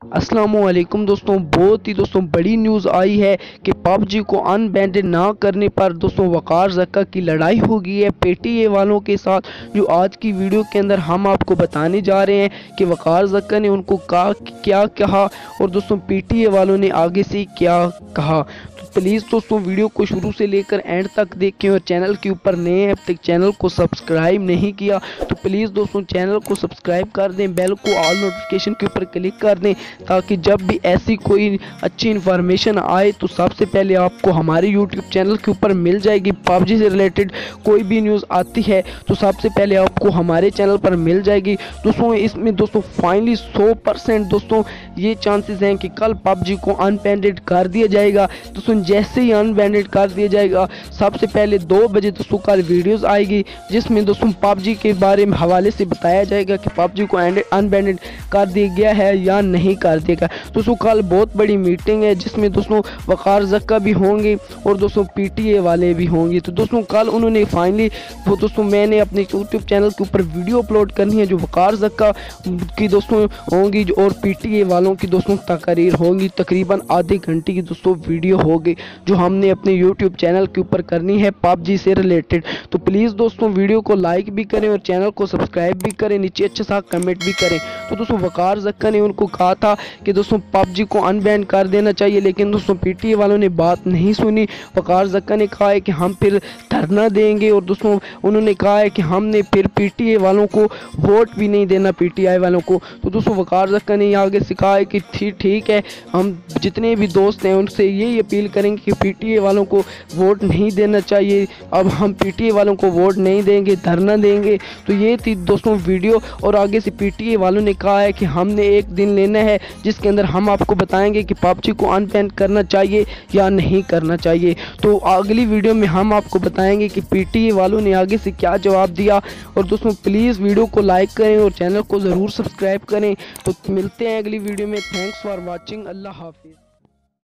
अस्सलामुअलैकुम दोस्तों, बहुत ही बड़ी न्यूज़ आई है कि पबजी को अनबैंड ना करने पर दोस्तों वकार ज़क्का की लड़ाई हो गई है पेटीए वालों के साथ। जो आज की वीडियो के अंदर हम आपको बताने जा रहे हैं कि वकार ज़क्का ने उनको क्या कहा और दोस्तों पीटीए वालों ने आगे से क्या कहा। तो प्लीज़ दोस्तों वीडियो को शुरू से लेकर एंड तक देखें और चैनल के ऊपर नए हैं, अब तक चैनल को सब्सक्राइब नहीं किया तो प्लीज़ दोस्तों चैनल को सब्सक्राइब कर दें, बेल को ऑल नोटिफिकेशन के ऊपर क्लिक कर दें ताकि जब भी ऐसी कोई अच्छी इन्फॉर्मेशन आए तो सबसे पहले आपको हमारे यूट्यूब चैनल के ऊपर मिल जाएगी। पबजी से रिलेटेड कोई भी न्यूज़ आती है तो सबसे पहले आपको हमारे चैनल पर मिल जाएगी। दोस्तों इसमें दोस्तों फाइनली 100% दोस्तों ये चांसेस हैं कि कल पबजी को अनबैंडेड कर दिया जाएगा। दोस्तों जैसे ही अनबैंडेड कर दिया जाएगा सबसे पहले 2 बजे दोस्तों कल वीडियोज़ आएगी जिसमें दोस्तों पबजी के बारे में हवाले से बताया जाएगा कि पबजी को अनबैंडेड कर दिया गया है या नहीं कर देगा। दोस्तों कल बहुत बड़ी मीटिंग है जिसमें दोस्तों वकार ज़क्का भी होंगे और दोस्तों पीटीए वाले भी होंगे। तो दोस्तों कल उन्होंने फाइनली वो दोस्तों मैंने अपने यूट्यूब चैनल के ऊपर वीडियो अपलोड करनी है जो वकार ज़क्का की दोस्तों होंगी और पीटीए वालों की दोस्तों तकरीर होंगी। तकरीबन आधे घंटे की दोस्तों वीडियो होगी जो हमने अपने यूट्यूब चैनल के ऊपर करनी है पबजी से रिलेटेड। तो प्लीज़ दोस्तों वीडियो को लाइक भी करें और चैनल को सब्सक्राइब भी करें, नीचे अच्छा सा कमेंट भी करें। तो दोस्तों वकार ज़क्का ने उनको कहा था कि दोस्तों पबजी को अनबैन कर देना चाहिए, लेकिन दोस्तों पीटीए वालों ने बात नहीं सुनी। वकार ज़क्का ने कहा है कि हम फिर धरना देंगे और दोस्तों उन्होंने कहा है कि हमने फिर पीटीए वालों को वोट भी नहीं देना, पीटीआई वालों को। तो दोस्तों वकार ज़क्का ने आगे से कहा है कि ठीक है, हम जितने भी दोस्त हैं उनसे यही अपील करेंगे कि पीटीए वालों को वोट नहीं देना चाहिए। अब हम पीटीए वालों को वोट नहीं देंगे, धरना देंगे। तो ये थी दोस्तों वीडियो और आगे से पीटीए वालों ने कहा है कि हमने एक दिन लेना है जिसके अंदर हम आपको बताएंगे कि पबजी को अनबैन करना चाहिए या नहीं करना चाहिए। तो अगली वीडियो में हम आपको बताएंगे कि पीटीए वालों ने आगे से क्या जवाब दिया। और दोस्तों प्लीज़ वीडियो को लाइक करें और चैनल को ज़रूर सब्सक्राइब करें। तो मिलते हैं अगली वीडियो में। Thanks for watching. अल्लाह हाफिज़।